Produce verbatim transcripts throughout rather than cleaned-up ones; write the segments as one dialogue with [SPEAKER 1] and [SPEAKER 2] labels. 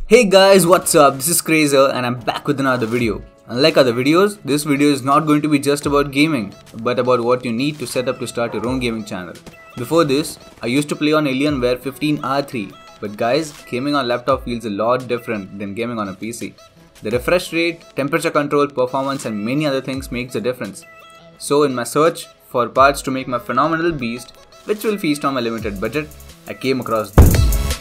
[SPEAKER 1] Hey guys, what's up? This is Krazer and I'm back with another video. Unlike other videos, this video is not going to be just about gaming, but about what you need to set up to start your own gaming channel. Before this, I used to play on Alienware fifteen R three, but guys, gaming on laptop feels a lot different than gaming on a P C. The refresh rate, temperature control, performance and many other things makes a difference. So in my search for parts to make my phenomenal beast, which will feast on my limited budget, I came across this.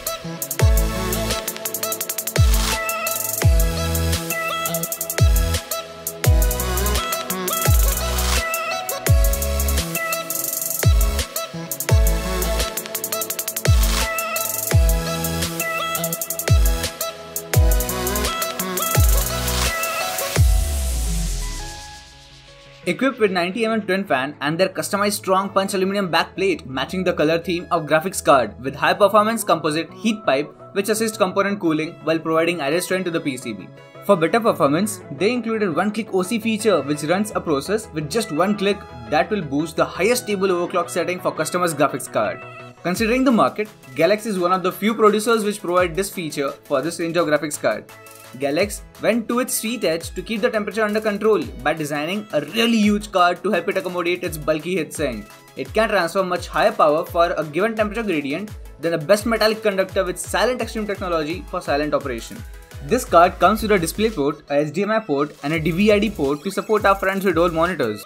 [SPEAKER 1] Equipped with ninety millimeter twin fan and their customized strong punch aluminum backplate matching the color theme of graphics card with high performance composite heat pipe which assists component cooling while providing added strength to the P C B. For better performance, they included one click O C feature which runs a process with just one click that will boost the highest stable overclock setting for customers' graphics card. Considering the market, Galaxy is one of the few producers which provide this feature for this range of graphics card. Galaxy went to its street edge to keep the temperature under control by designing a really huge card to help it accommodate its bulky heatsink. It can transfer much higher power for a given temperature gradient than the best metallic conductor with silent extreme technology for silent operation. This card comes with a DisplayPort, a H D M I port and a D V I D port to support our friends with old monitors.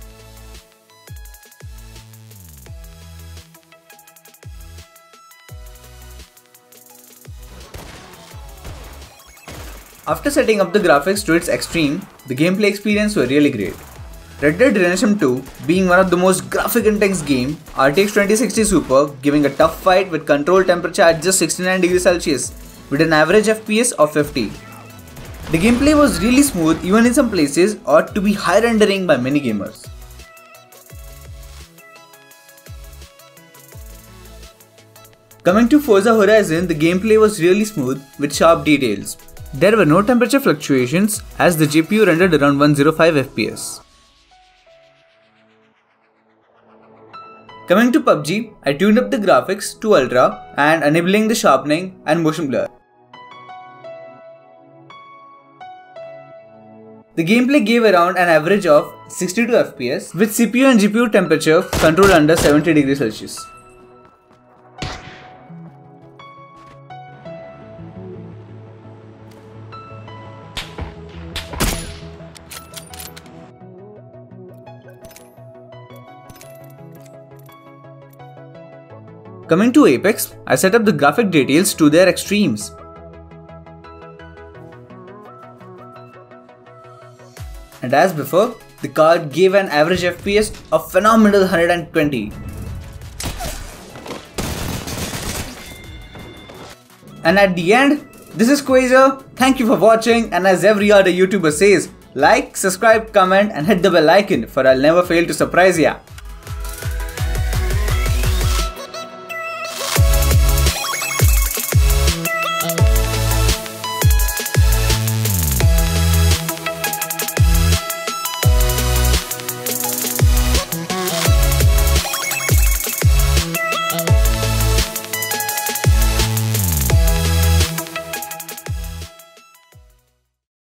[SPEAKER 1] After setting up the graphics to its extreme, the gameplay experience were really great. Red Dead Redemption two being one of the most graphic intense game, R T X twenty sixty Super giving a tough fight with control temperature at just sixty-nine degrees Celsius with an average F P S of fifty. The gameplay was really smooth even in some places or to be high rendering by many gamers. Coming to Forza Horizon, the gameplay was really smooth with sharp details. There were no temperature fluctuations as the G P U rendered around one hundred five F P S. Coming to P U B G, I tuned up the graphics to Ultra and enabling the sharpening and motion blur. The gameplay gave around an average of sixty-two F P S with C P U and G P U temperature controlled under seventy degrees Celsius. Coming to Apex, I set up the graphic details to their extremes. And as before, the card gave an average F P S of phenomenal one hundred twenty. And at the end, this is Quasar. Thank you for watching, and as every other YouTuber says, like, subscribe, comment and hit the bell icon for I'll never fail to surprise ya.